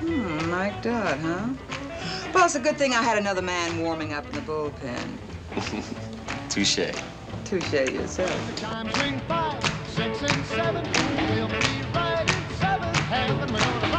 Mic'd out, huh? Well, it's a good thing I had another man warming up in the bullpen. Touche. Touche yourself. Time swing 5, 6, and 7. We'll be right in 7th heaven.